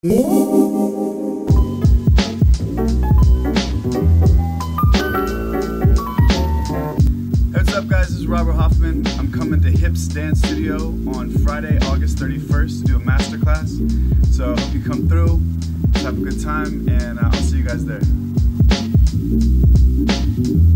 What's up, guys? This is Robert Hoffman. I'm coming to Hips Dance Studio on Friday, August 31st to do a masterclass. So I hope you come through, have a good time, and I'll see you guys there.